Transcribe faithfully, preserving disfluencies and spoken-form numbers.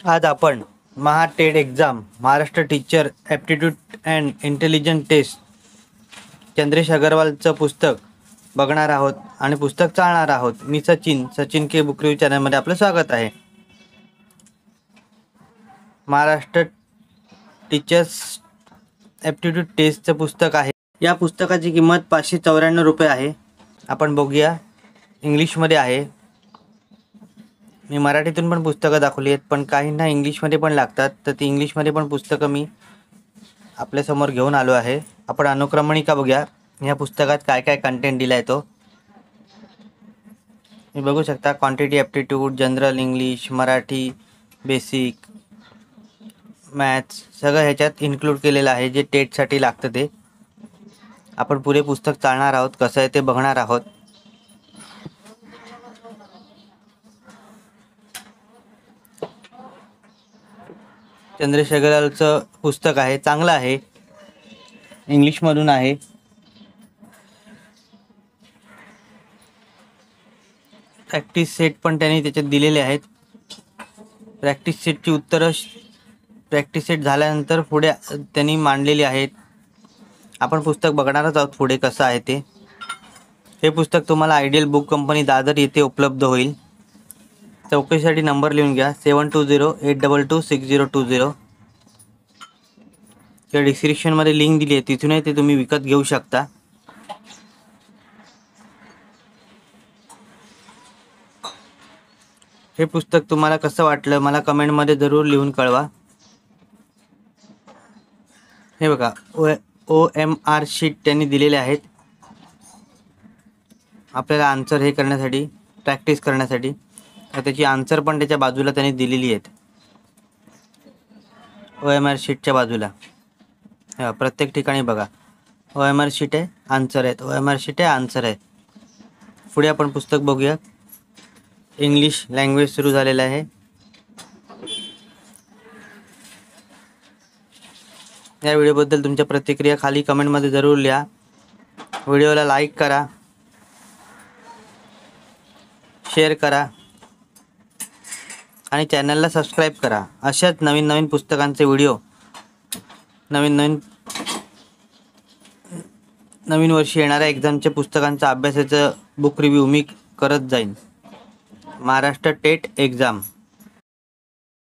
आज आपण Maha TET exam Maharashtra teacher aptitude and intelligent test Chandresh अगरवालचं पुस्तक बघणार आहोत आणि पुस्तक चालणार आहोत. मी Sachin Sachin K book review चॅनलमध्ये आपलं स्वागत आहे. महाराष्ट्र टीचर्स ॲप्टिट्यूड टेस्टचं पुस्तक आहे. या पुस्तकाची किंमत पाचशे चौऱ्याण्णव रुपये आहे. आपण बघूया. इंग्लिशमध्ये आहे. मी मराठीतून पण पुस्तकं दाखवली आहेत, पण काहींना इंग्लिशमध्ये पण लागतात, तर ती इंग्लिशमध्ये पण पुस्तकं मी आपल्यासमोर घेऊन आलो आहे. आपण अनुक्रमणिका बघूया. या पुस्तकात काय काय कंटेंट दिला आहे तो मी बघू शकता. Quantity aptitude, general English, Marathi, basic, maths सगळं ह्याच्यात इन्क्लूड केलेलं आहे. जे टेटसाठी लागतं ते आपण पुरे पुस्तक चालणार आहोत. कसं आहे ते बघणार आहोत. चंद्रेश अगरवालचं पुस्तक आहे. चांगलं आहे. इंग्लिशमधून आहे. प्रॅक्टिस सेट पण त्यांनी त्याच्यात दिलेले आहेत. प्रॅक्टिस सेटची उत्तरं प्रॅक्टिस सेट झाल्यानंतर पुढे त्यांनी मांडलेली आहेत. आपण पुस्तक बघणारच आहोत पुढे कसं आहे ते. हे पुस्तक तुम्हाला आयडियल बुक कंपनी दादर येथे उपलब्ध होईल. चौकशीसाठी नंबर लिहून घ्या. Seven two zero eight double two six zero two zero. किंवा डिस्क्रिप्शनमध्ये लिंक दिली आहे, तिथूनही ते तुम्ही विकत घेऊ शकता. हे पुस्तक तुम्हाला कसं वाटलं मला कमेंटमध्ये जरूर लिहून कळवा. हे बघा, O O M R sheet त्यांनी दिलेले आहेत आपल्याला आन्सर हे करण्यासाठी, प्रॅक्टिस करण्यासाठी. त्याची आन्सर पण त्याच्या बाजूला त्यांनी दिलेली आहेत. ओ एम आर शीटच्या बाजूला हा प्रत्येक ठिकाणी बघा, ओ एम आर शीट आहे, आन्सर आहेत, ओ एम आर शीट आहे, आन्सर आहे. पुढे आपण पुस्तक बघूया. इंग्लिश लँग्वेज सुरू झालेलं आहे. या व्हिडिओबद्दल तुमच्या प्रतिक्रिया खाली कमेंटमध्ये जरूर लिहा. व्हिडिओला लाईक करा, शेअर करा आणि चॅनलला सबस्क्राईब करा. अशाच नवीन नवीन पुस्तकांचे व्हिडिओ नवीन नवीन नवीन वर्षी येणाऱ्या एक्झामच्या पुस्तकांचा अभ्यासाचं बुक रिव्ह्यू मी करत जाईन. Maharashtra TET exam